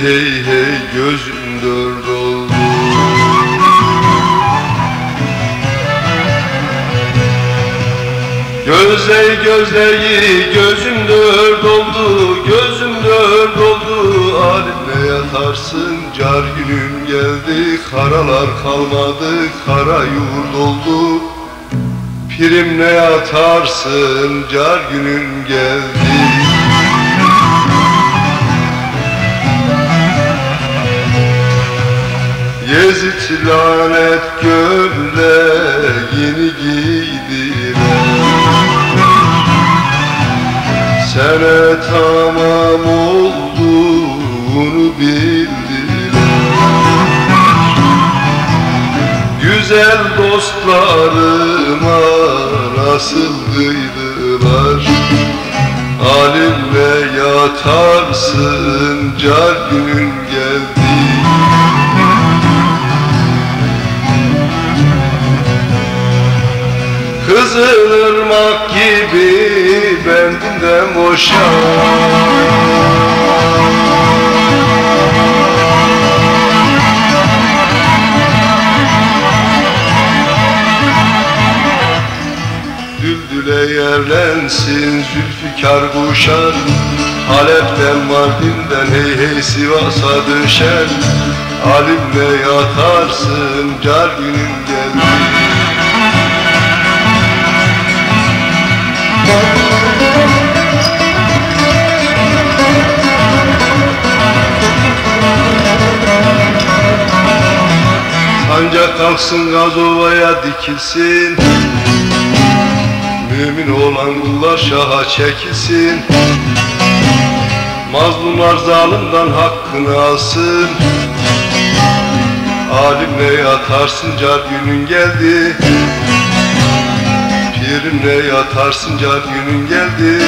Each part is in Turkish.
hey hey gözüm dört oldu. Gözleyi gözüm dört oldu, gözüm dört oldu. Halimle yatarsın, car günün geldi. Karalar kalmadı, kara yurt oldu. Pirimle yatarsın, car günün geldi. Yezid lanet gömleğini giydiler. Sene tamam olduğunu bildiler. Güzel dostlarıma nasıl kıydılar. Halimle yatarsın, car günün geldi. Kızılırmak gibi bendinden boşan. Düldüle yerlensin zülfikar kuşar. Halep'ten Mardin'den hey hey Sivas'a düşer. Halimle yatarsın, car günün geldi. Sancak kalksın, Gazova'ya dikilsin. Mümin olan kullar şaha çekilsin. Mazlumlar zalimden hakkını alsın. Alimle yatarsın, car günün geldi. Pirimle yatarsın, car günün geldi.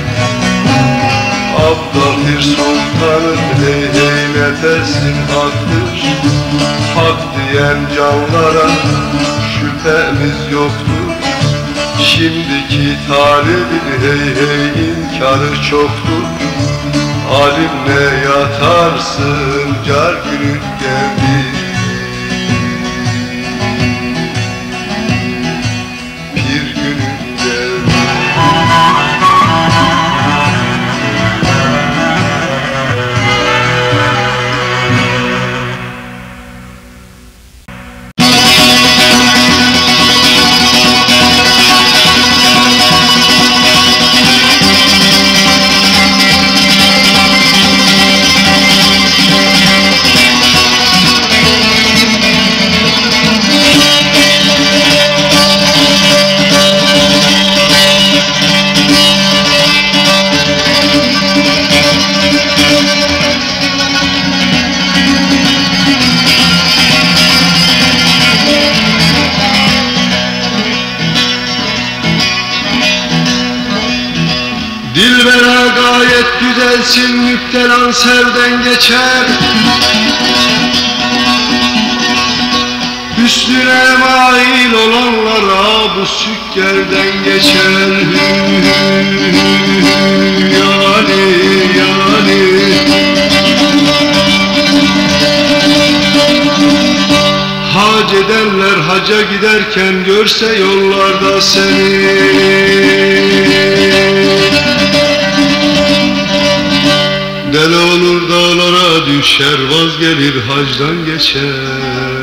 Abdal bir sultanın hey hey nefesin haktır. Hak diyen canlara şüphemiz yoktur. Şimdiki talibin hey hey inkarı çoktur. Alimle yatarsın, car günün geldi. Bir günün geldi. Dilbera gayet güzelsin, müptelan sevden geçer. Hüsnüne mail olanlara bu sükkerden geçer. Yani yani hac edenler haca giderken görse yollarda seni. Deli olur dağlara düşer, vazgelir hacdan geçer.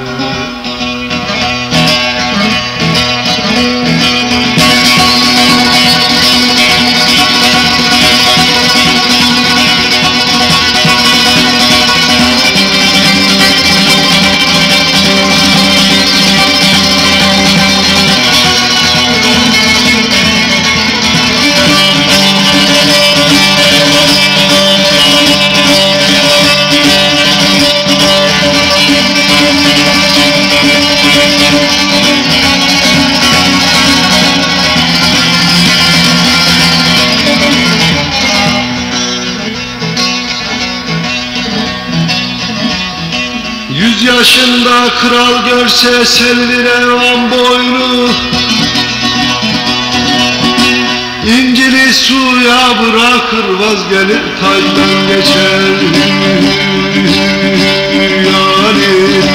Yaşında kral görse sevinir evan boynu. İncili suya bırakır vazgelir tacdan geçer yarim.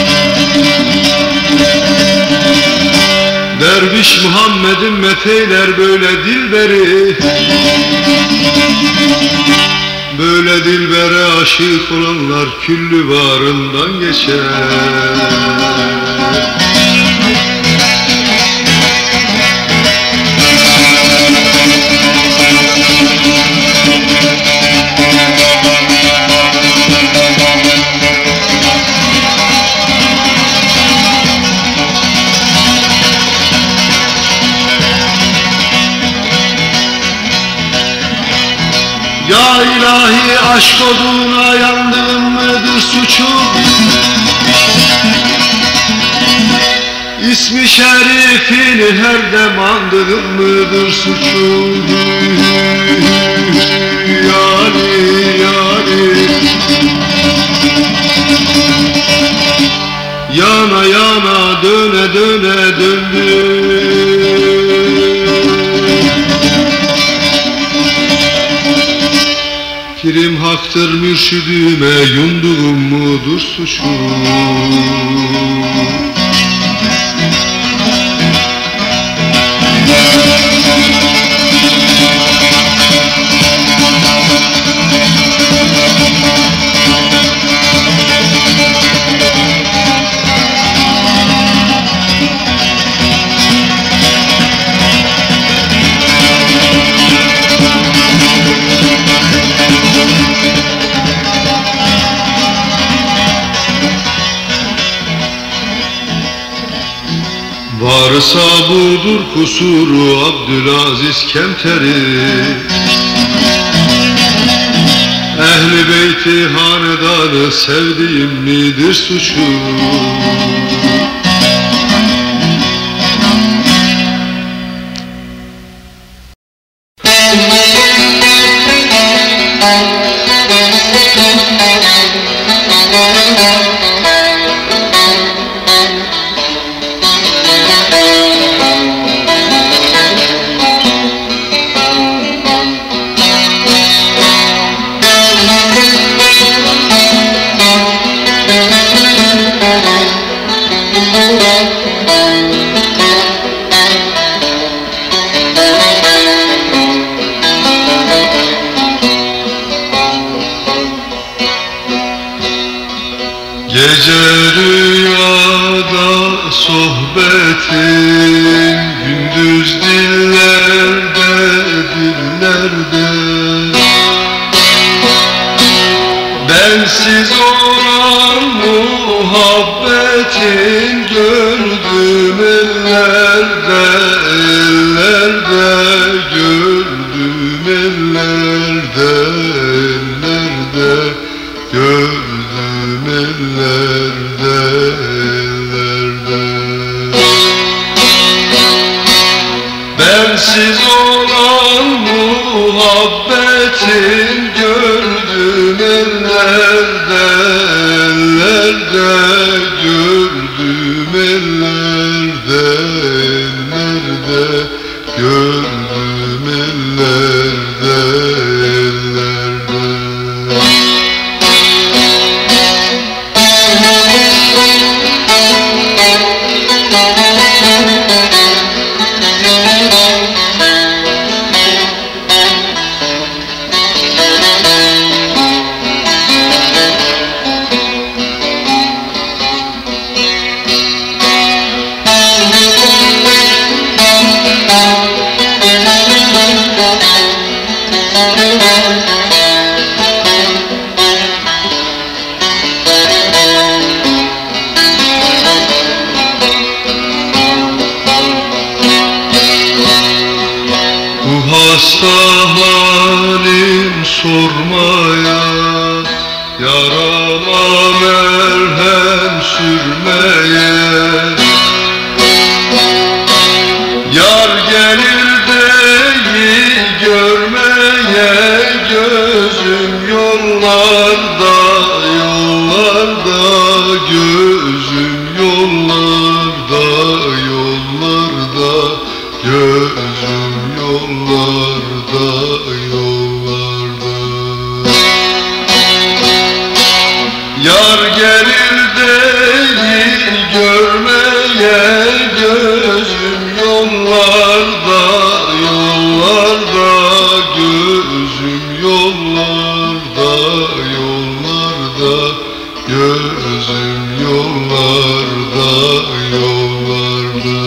Derviş Muhammed'in meteyler böyle dilberi, böyle dilbere aşık olanlar küllü varından geçer. Ya ilahi, aşk oduna yandığım mıdır suçum? İsmi şerifini her dem andığım mıdır suçum? Yâri, yâri. Yana yana döne döne döndüm. Pirim haktır mürşidime, yumduğum mudur suçum? Varsa budur kusuru Abdülaziz Kemter'i, Ehl-i Beyti hanedanı sevdiğim midir suçum? Gece rüyada sohbetin, gündüz dillerde dillerde. Bensiz olan muhabbetin gördüm ellerde, ellerde gördüm ellerde, ellerde gördüm ellerde, ellerde. Bensiz olan muhabbetin gördüm ellerde, ellerde gördüm ellerde, ellerde gördüm ellerde, ellerde. Hasta halim sormaya, yarama merhem sürmeye. Yar gelir değil görmeye, gözüm yollarda, yollarda, gözüm yollarda, yollarda, gözüm yollarda. gözüm yollarda, yollarda.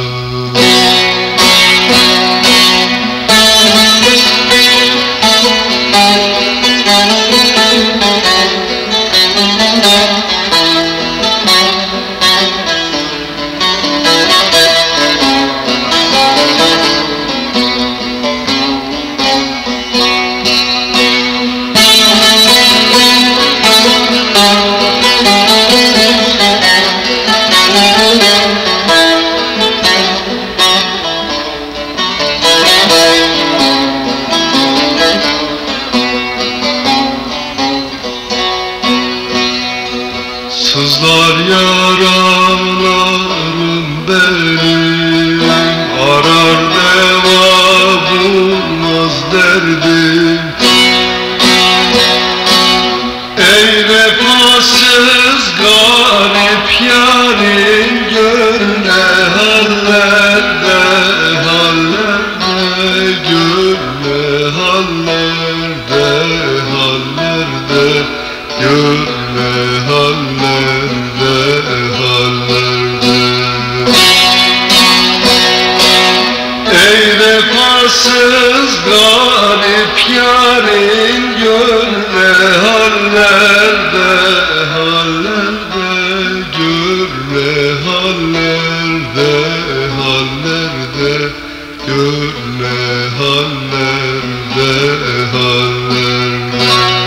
Sızlar yaralarım benim, arar deva bulmaz derdim. Ey vefasız garip yarim, gör ne hallerde, hallerde, gör ne hallerde, hallerde, gör ne hallerde, hallerde. Ey vefasız garip yarim, gör ne hallerde, hallerde, gör ne hallerde, hallerde, gör ne hallerde, hallerde.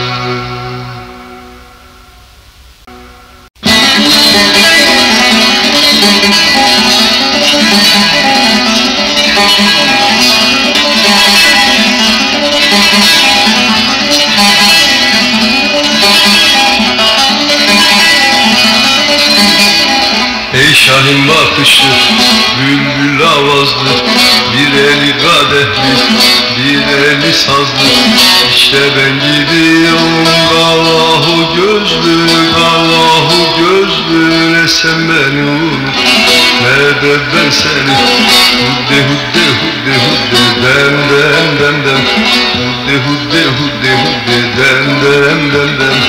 Ey şahin bakışlı, bülbül avazlı, bir eli kadehli, bir eli sazlı. İşte ben gidiyorum Allahu gözlü, Allahu gözlü. Ne sen beni unut, ne de ben seni. Hudde hudde hudde hudde, dem dem dem dem. Hudde hudde hudde hudde, dem dem dem dem.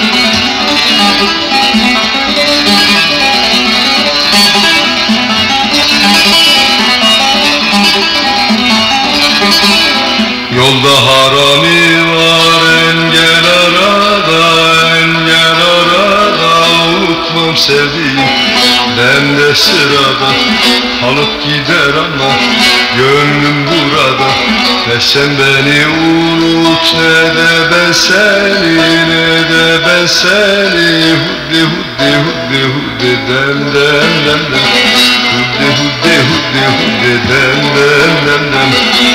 Yolda harami var, engel arada, engel arada. Unutmam sevdiğim, ben de sırada. Alıp gider ama gönlüm burada. Ne sen beni unut, ne de ben seni, ne de ben seni. Huddi huddi huddi huddi, dem dem dem dem. Huddi huddi huddi huddi, dem dem dem dem.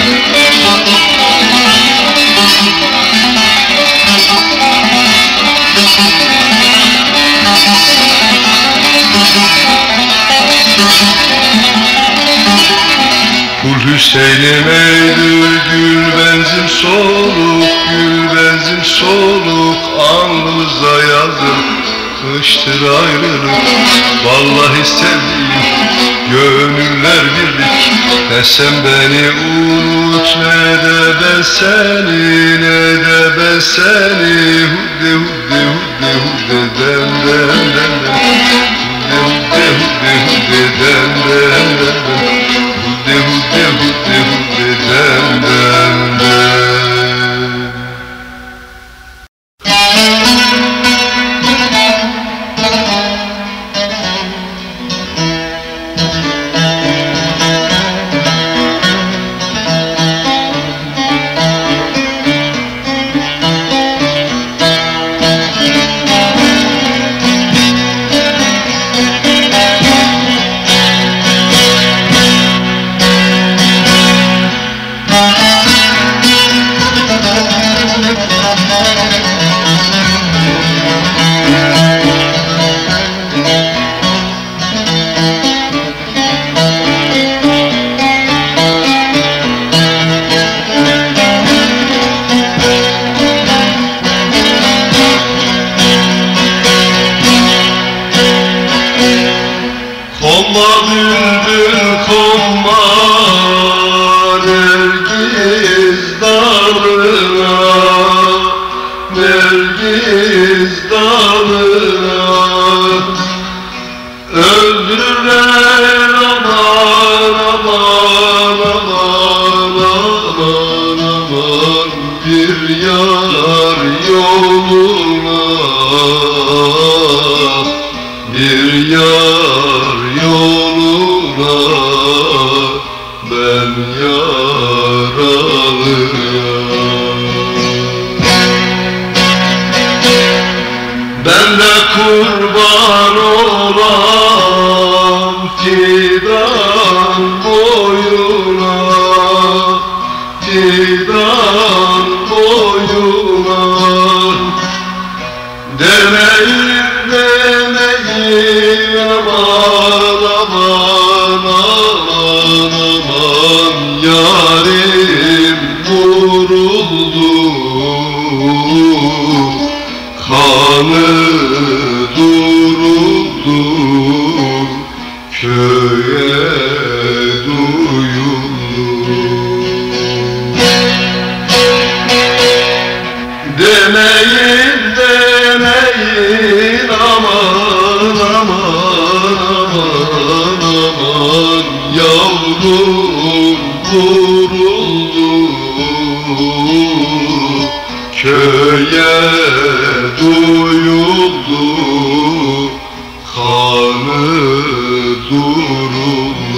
Kul Hüseyin'im eydür, gül benzim soluk, gül benzim soluk. Alnımıza yazdım, kıştır ayrılık. Vallahi sevdiğim, gönüller birlik. Ne sen beni unut, ne de ben seni, ne de ben seni. Huddi huddi huddi huddi, dem dem dem dem. Huddi huddi huddi, dem dem dem dem. Huddi huddi huddi huddi, dem dem dem. Nergiz dalına öldürürler. Aman aman aman aman aman, bir yar yoluna, bir yar yoluna ben yaralıyım. Ben de kurban olam fidan boyuna, fidan boyuna. Demeyin demeyin aman aman aman aman, yarim vuruldu, kanı duruldu, köye duyuldu. Demeyin demeyin aman aman aman aman, yavrum vuruldu, köye duyuldu, kanı duruldu.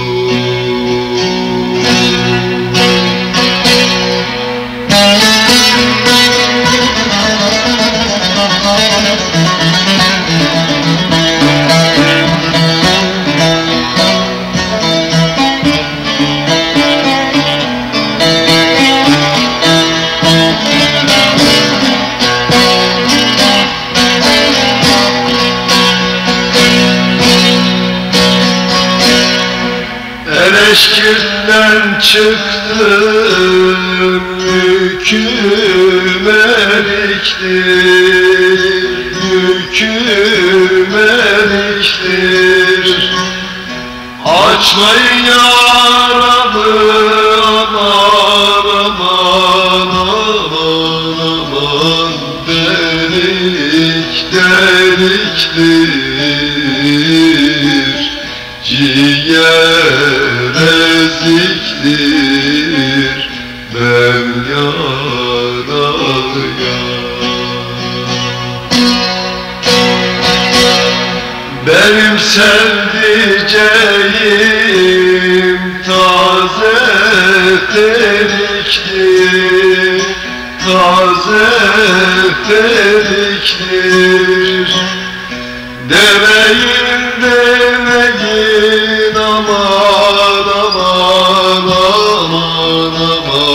Eleşkirtten çıktım, yüküm eriktir, yüküm eriktir. Açmayın yaramı aman aman aman aman, delik deliktir, ciğer eziktir, ben yaralıyım. Benim sevdiceğim taze teriktir, taze teriktir. Demeyin demeyin aman aman aman aman,